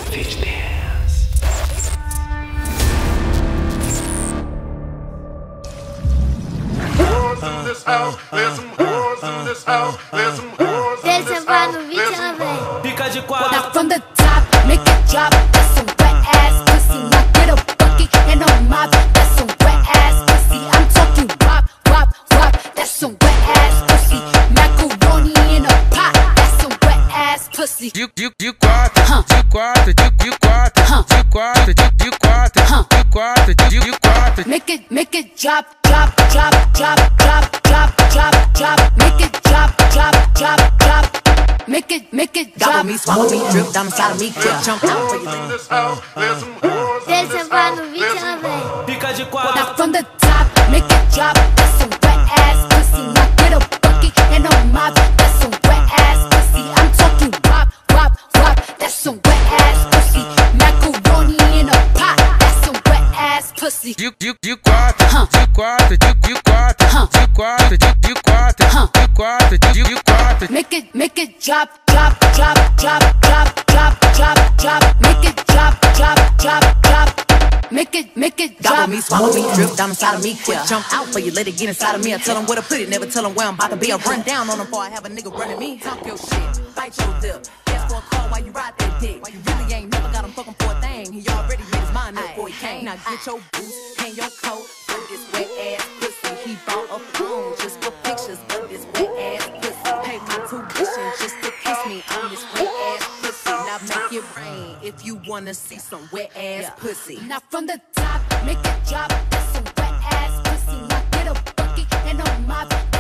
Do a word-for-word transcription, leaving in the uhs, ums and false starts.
Fish dance. In this house, there's some whores in this house, there's some whores in this house, there's some whores. Fica de quatro. Now from the top, make it drop. That's some wet ass pussy. Now get a bucket and a mop. That's some wet ass pussy. I'm talking wop, wop, wop. That's some wet ass pussy. Macaroni in a pot. That's some wet ass pussy. De, de, de quatro, huh. de quatro, de, de quatro, huh. de quatro, de, de quatro, huh. de quatro, de, de quatro. Make it, make it drop, drop, drop, drop, drop, drop, drop, drop. Make it drop, drop, drop, drop. Make it, make it drop. Gobble me, swallow me, drip down inside of me, yeah. Jump out for you. In this house, there's some whores in this house, there's some whores. Fica de Now quatro. from the top, make it drop. That's some wet ass pussy. Now get a bucket and a mop. That's some wet ass pussy. I'm talking wop, wop, wop. That's some wet ass pussy. Macaroni in a pot. That's some wet ass pussy. De, de, de quatro, huh. de quatro, de, de quatro, huh. de quatro, de, de quatro, huh. de quatro, de, de quatro. Make it, make it drop, drop, drop, drop, drop, drop, drop, drop. Make it drop, drop, drop, drop. Make it, make it drop. Gobble me, swallow me, drip down inside of me, yeah. Jump out for you, let it get inside of me. I tell them where to put it, never tell them where I'm about to be. I run down on them before I have a nigga running me. Talk your shit, bite your lip. Ask for a call while you ride that dick. You really ain't never got him fucking for a thing. He already made his mind up before he came. Now get your boots, hang your coat, throw this wet ass pussy. He bought a phone just for pictures of this wet ass pussy. Pay my tuition just to kiss me on this wet ass pussy. Now make it rain if you wanna see some wet ass pussy. Now from the top, make it drop. That's some wet ass pussy. Now get a bucket and a mop.